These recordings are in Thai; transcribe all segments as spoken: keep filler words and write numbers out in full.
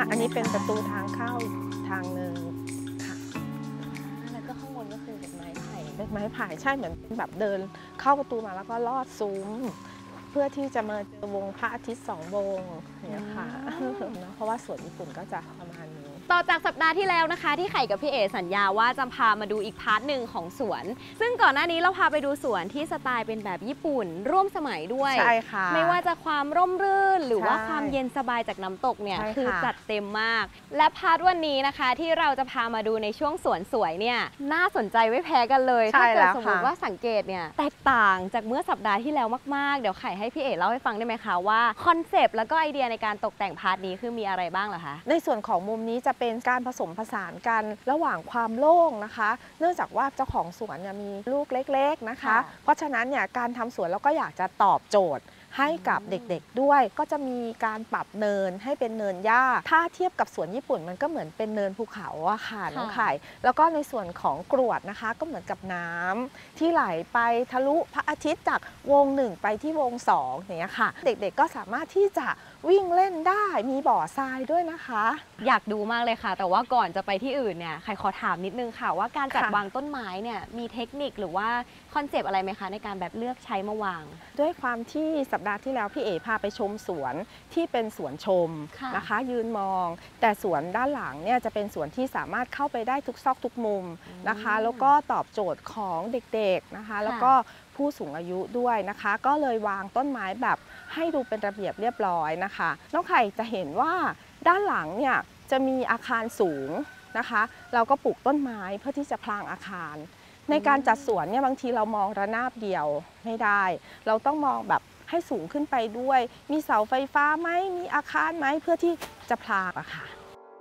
อันนี้เป็นประตูทางเข้าทางหนึ่งค่ะแล้วก็ข้างบนก็คือเป็นไม้ไผ่เป็นไม้ไผ่ใช่เหมือนแบบเดินเข้าประตูมาแล้วก็ลอดซุ้มเพื่อที่จะมาเจอวงพระอาทิตย์สองวงเนี่ยค่ะเพราะว่าสวนญี่ปุ่นก็จะประมาณนี้ต่อจากสัปดาห์ที่แล้วนะคะที่ไข่กับพี่เอสัญญาว่าจะพามาดูอีกพาร์ทหนึ่งของสวนซึ่งก่อนหน้านี้เราพาไปดูสวนที่สไตล์เป็นแบบญี่ปุ่นร่วมสมัยด้วยใช่ค่ะไม่ว่าจะความร่มรื่นหรือว่าความเย็นสบายจากน้ำตกเนี่ยคือจัดเต็มมากและพาร์ทวันนี้นะคะที่เราจะพามาดูในช่วงสวนสวยเนี่ยน่าสนใจไม่แพ้กันเลยถ้าเกิดสมมติว่าสังเกตเนี่ยแตกต่างจากเมื่อสัปดาห์ที่แล้วมากๆเดี๋ยวไข่ให้พี่เอเล่าให้ฟังได้ไหมคะว่าคอนเซปต์แล้วก็ไอเดียในการตกแต่งพาร์ทนี้คือมีอะไรบ้างเหรอคะในส่วนของมุมนี้จะเป็นการผสมผสานกันระหว่างความโล่งนะคะเนื่องจากว่าเจ้าของสวนเนี่ยมีลูกเล็กๆนะคะเพราะฉะนั้นเนี่ยการทำสวนเราก็อยากจะตอบโจทย์ให้กับเด็กๆด้วยก็จะมีการปรับเนินให้เป็นเนินหญ้าถ้าเทียบกับสวนญี่ปุ่นมันก็เหมือนเป็นเนินภูเขาอะค่ะน้องไข่แล้วก็ในส่วนของกรวดนะคะก็เหมือนกับน้ำที่ไหลไปทะลุพระอาทิตย์จากวงหนึ่งไปที่วงสองอย่างเงี้ยค่ะเด็กๆก็สามารถที่จะวิ่งเล่นได้มีบ่อทรายด้วยนะคะอยากดูมากเลยค่ะแต่ว่าก่อนจะไปที่อื่นเนี่ยใครขอถามนิดนึงค่ะว่าการจัดวางต้นไม้เนี่ยมีเทคนิคหรือว่าคอนเซปต์อะไรไหมคะในการแบบเลือกใช้มาวางด้วยความที่สัปดาห์ที่แล้วพี่เอ๋พาไปชมสวนที่เป็นสวนชมนะคะยืนมองแต่สวนด้านหลังเนี่ยจะเป็นสวนที่สามารถเข้าไปได้ทุกซอกทุกมุมนะคะแล้วก็ตอบโจทย์ของเด็กๆนะคะแล้วก็ผู้สูงอายุด้วยนะคะก็เลยวางต้นไม้แบบให้ดูเป็นระเบียบเรียบร้อยนะคะน้องไข่จะเห็นว่าด้านหลังเนี่ยจะมีอาคารสูงนะคะเราก็ปลูกต้นไม้เพื่อที่จะพรางอาคารในการจัดสวนเนี่ยบางทีเรามองระนาบเดียวไม่ได้เราต้องมองแบบให้สูงขึ้นไปด้วยมีเสาไฟฟ้าไหมมีอาคารไหมเพื่อที่จะพรางอะค่ะ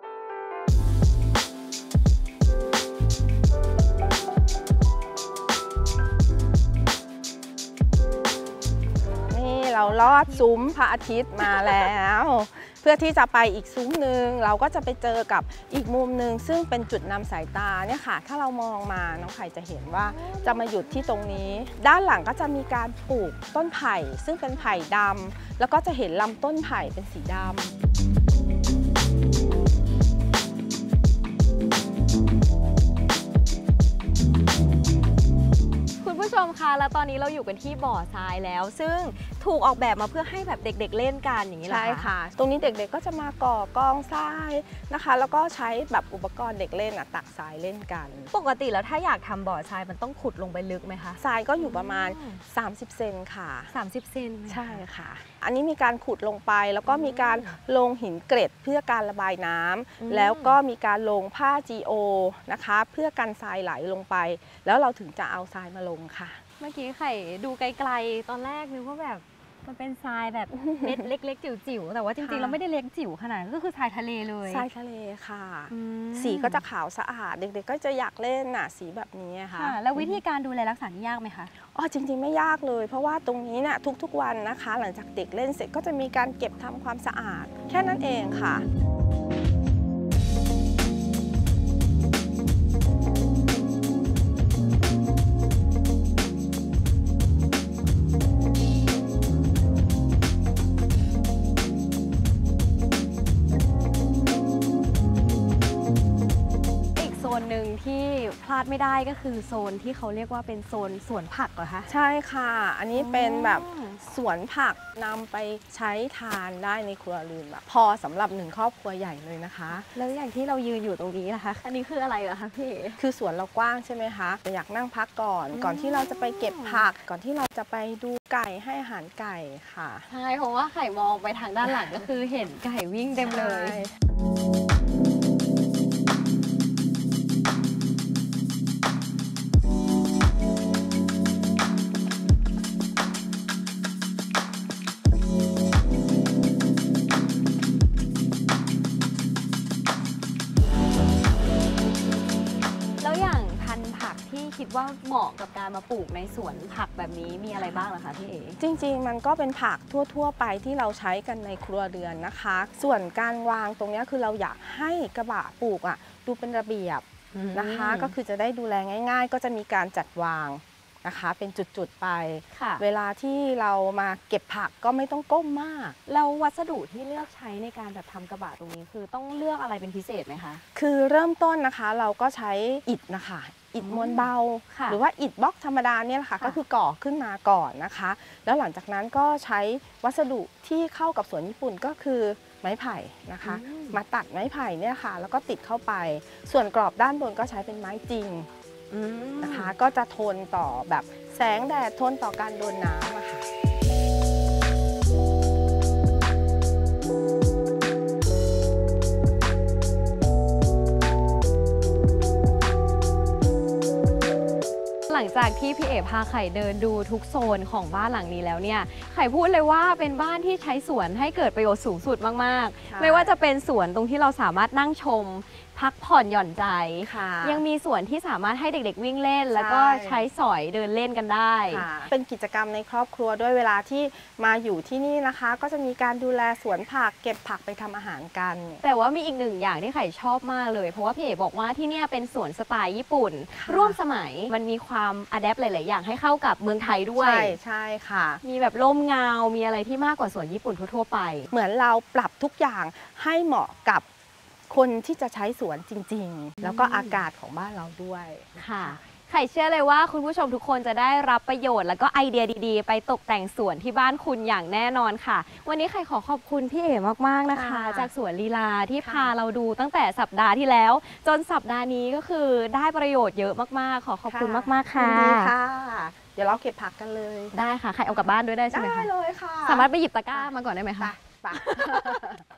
เราลอดซุ้มพระอาทิตย์มาแล้วเพื่อที่จะไปอีกซุ้มหนึ่งเราก็จะไปเจอกับอีกมุมหนึ่งซึ่งเป็นจุดนำสายตาเนี่ยค่ะถ้าเรามองมาน้องไข่จะเห็นว่าจะมาหยุดที่ตรงนี้ด้านหลังก็จะมีการปลูกต้นไผ่ซึ่งเป็นไผ่ดำแล้วก็จะเห็นลำต้นไผ่เป็นสีดำคุณผู้ชมคะแล้วตอนนี้เราอยู่กันที่บ่อทรายแล้วซึ่งถูกออกแบบมาเพื่อให้แบบเด็กๆเล่นกันอย่างนี้เหรอคะใช่ค่ะตรงนี้เด็กๆก็จะมาก่อกองทรายนะคะแล้วก็ใช้แบบอุปกรณ์เด็กเล่นตักทรายเล่นกันปกติแล้วถ้าอยากทำบ่อทรายมันต้องขุดลงไปลึกไหมคะทรายก็อยู่ประมาณสามสิบเซนค่ะสามสิบเซนใช่ค่ะอันนี้มีการขุดลงไปแล้วก็มีการลงหินเกล็ดเพื่อการระบายน้ำแล้วก็มีการลงผ้า จี โอ นะคะเพื่อกันทรายไหลลงไปแล้วเราถึงจะเอาทรายมาลงค่ะเมื่อกี้ไข่ดูไกลๆตอนแรกนึกว่าแบบมันเป็นทรายแบบเม็ดเล็กๆจิ๋วๆแต่ว่าจริงๆเราไม่ได้เล็กจิ๋วขนาดนั้นก็คือทรายทะเลเลยทรายทะเลค่ะสีก็จะขาวสะอาดเด็กๆก็จะอยากเล่นน่ะสีแบบนี้ค่ะแล้ววิธีการดูแลรักษานี่ยากไหมคะอ๋อจริงๆไม่ยากเลยเพราะว่าตรงนี้น่ะทุกๆวันนะคะหลังจากเด็กเล่นเสร็จก็จะมีการเก็บทำความสะอาดแค่นั้นเองค่ะโซนหนึ่งที่พลาดไม่ได้ก็คือโซนที่เขาเรียกว่าเป็นโซนสวนผักเหรอคะใช่ค่ะอันนี้เป็นแบบสวนผักนำไปใช้ทานได้ในครัวเรือนแบบพอสำหรับหนึ่งครอบครัวใหญ่เลยนะคะแล้วอย่างที่เรายืนอยู่ตรงนี้นะคะอันนี้คืออะไรเหรอคะพี่คือสวนเรากว้างใช่ไหมคะอยากนั่งพักก่อนก่อนที่เราจะไปเก็บผักก่อนที่เราจะไปดูไก่ให้อาหารไก่ค่ะใช่เพราะว่าไข่มองไปทางด้านหลังก็คือเห็นไก่วิ่งเต็มเลยคิดว่าเหมาะกับการมาปลูกในสวนผักแบบนี้มีอะไรบ้างล่ะคะพี่เอ๋จริงๆมันก็เป็นผักทั่วๆไปที่เราใช้กันในครัวเรือนนะคะส่วนการวางตรงนี้คือเราอยากให้กระบะปลูกอ่ะดูเป็นระเบียบนะคะก็คือจะได้ดูแลง่ายๆก็จะมีการจัดวางนะคะเป็นจุดๆไปค่ะเวลาที่เรามาเก็บผักก็ไม่ต้องก้มมากแล้ววัสดุที่เลือกใช้ในการแบบทำกระบะตรงนี้คือต้องเลือกอะไรเป็นพิเศษไหมคะคือเริ่มต้นนะคะเราก็ใช้อิฐนะคะอิฐมวลเบาหรือว่าอิฐบล็อกธรรมดาเนี่ยแหละค่ะก็คือก่อขึ้นมาก่อนนะคะแล้วหลังจากนั้นก็ใช้วัสดุที่เข้ากับสวนญี่ปุ่นก็คือไม้ไผ่นะคะมาตัดไม้ไผ่เนี่ยค่ะแล้วก็ติดเข้าไปส่วนกรอบด้านบนก็ใช้เป็นไม้จริงนะคะก็จะทนต่อแบบแสงแดดทนต่อการโดนน้ำอะค่ะหลังจากที่พี่เอ๋พาไข่เดินดูทุกโซนของบ้านหลังนี้แล้วเนี่ยไข่พูดเลยว่าเป็นบ้านที่ใช้สวนให้เกิดประโยชน์สูงสุดมากๆไม่ว่าจะเป็นสวนตรงที่เราสามารถนั่งชมพักผ่อนหย่อนใจยังมีสวนที่สามารถให้เด็กๆวิ่งเล่นแล้วก็ใช้สอยเดินเล่นกันได้เป็นกิจกรรมในครอบครัวด้วยเวลาที่มาอยู่ที่นี่นะคะก็จะมีการดูแลสวนผักเก็บผักไปทำอาหารกันแต่ว่ามีอีกหนึ่งอย่างที่ไข่ชอบมากเลยเพราะว่าพี่เอ๋บอกว่าที่นี่เป็นสวนสไตล์ญี่ปุ่นร่วมสมัยมันมีความอะแดปหลายๆอย่างให้เข้ากับเมืองไทยด้วยใช่ใช่ค่ะมีแบบร่มเงา มีอะไรที่มากกว่าสวนญี่ปุ่นทั่วๆไปเหมือนเราปรับทุกอย่างให้เหมาะกับคนที่จะใช้สวนจริงๆแล้วก็อากาศของบ้านเราด้วยค่ะไข่เชื่อเลยว่าคุณผู้ชมทุกคนจะได้รับประโยชน์แล้วก็ไอเดียดีๆไปตกแต่งสวนที่บ้านคุณอย่างแน่นอนค่ะวันนี้ไข่ขอขอบคุณพี่เอ๋มากๆนะคะจากสวนลีลาที่พาเราดูตั้งแต่สัปดาห์ที่แล้วจนสัปดาห์นี้ก็คือได้ประโยชน์เยอะมากๆขอขอบคุณมากๆค่ะดีค่ะเดี๋ยวเราเก็บผักกันเลยได้ค่ะไข่เอากลับบ้านด้วยได้ใช่ไหมคะได้เลยค่ะสามารถไปหยิบตะกร้ามาก่อนได้ไหมคะไป